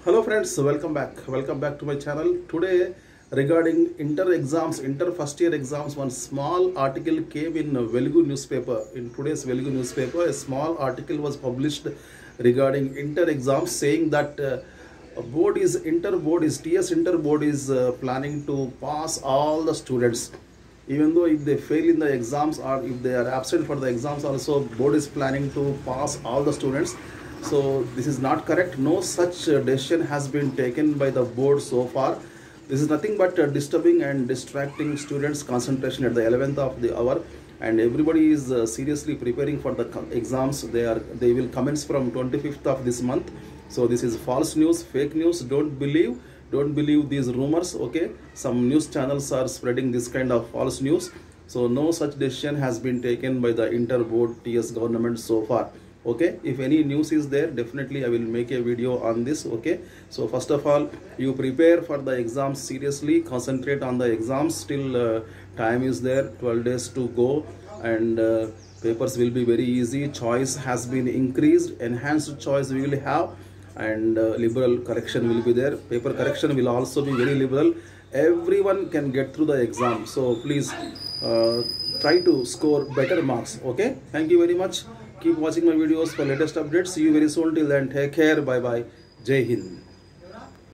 Hello friends, welcome back to my channel. Today regarding inter exams, inter first year exams, one small article came in Velugu newspaper. In today's Velugu newspaper, a small article was published regarding inter exams, saying that TS inter board is planning to pass all the students, even though if they fail in the exams or if they are absent for the exams also, board is planning to pass all the students. So this is not correct. No such decision has been taken by the board so far. This is nothing but disturbing and distracting students' concentration at the 11th of the hour, and everybody is seriously preparing for the exams. They will commence from 25th of this month. So this is false news, fake news. Don't believe these rumors. Okay, some news channels are spreading this kind of false news. So no such decision has been taken by the inter board TS government so far. Okay, if any news is there, definitely I will make a video on this. Okay, so first of all, you prepare for the exams seriously, concentrate on the exams. Still time is there, 12 days to go, and papers will be very easy. Choice has been increased, enhanced choice we will have, and liberal correction will be there. Paper correction will also be very liberal. Everyone can get through the exam, so please try to score better marks. Okay, thank you very much. Keep watching my videos for latest updates. See you very soon. Till then, take care. Bye bye. Jai Hind.